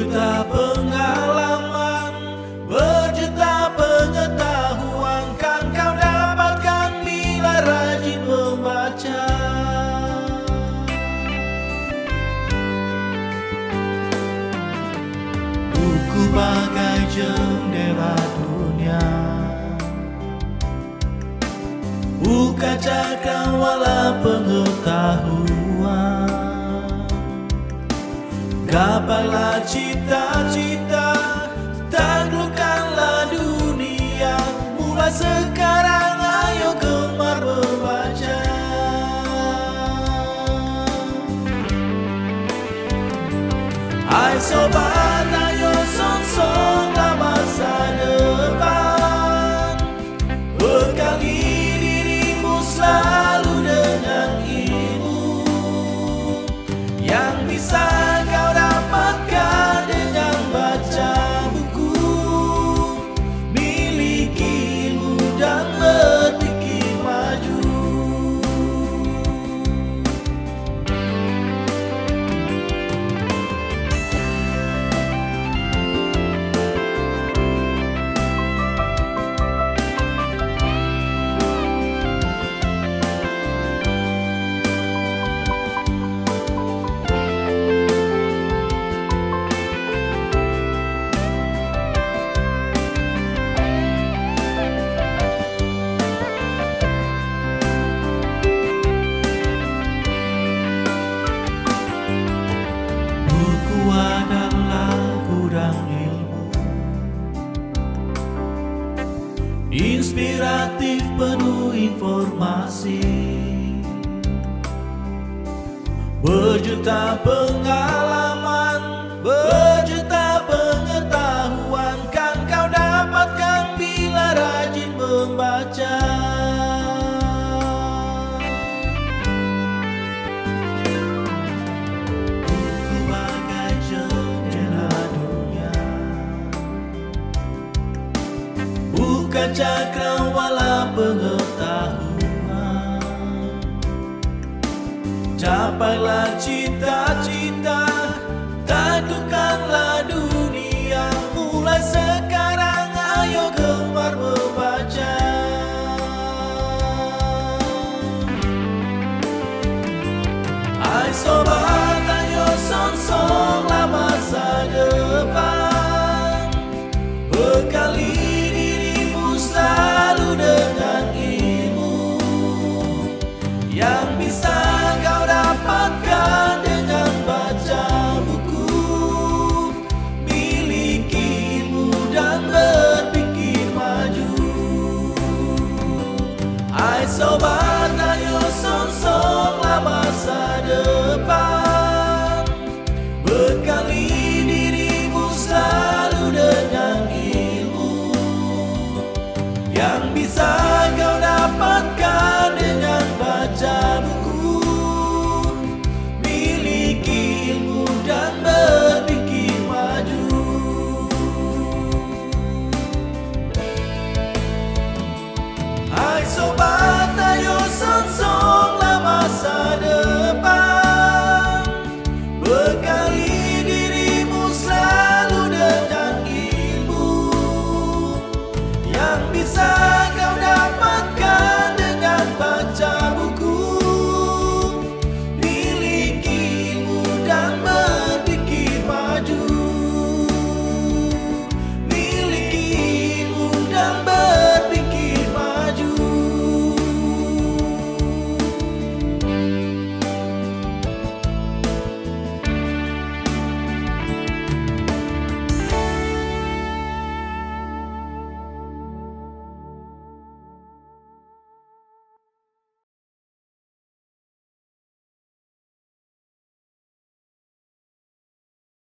Berjuta pengalaman, berjuta pengetahuan kan kau dapatkan bila rajin membaca. Buku bagai jendela dunia, buka cakrawala pengetahuan. Gapailah cita-cita, taklukkanlah dunia. Mulai sekarang ayo gemar membaca. Hai sobat, ayo song-songlah masa depan. Bekali dirimu selalu dengan ilmu yang bisa kau dapatkan dengan baca buku. Miliki ilmu dan berpikir maju. Inspiratif penuh informasi, berjuta pengalaman, berjuta pengetahuan kan kau dapatkan bila rajin membaca. Buku bagai jendela dunia, bukan cakrawala pengetahuan. Capailah cita-cita, taklukkanlah dunia. Mulai sekarang ayo gemar membaca. Hai sobat,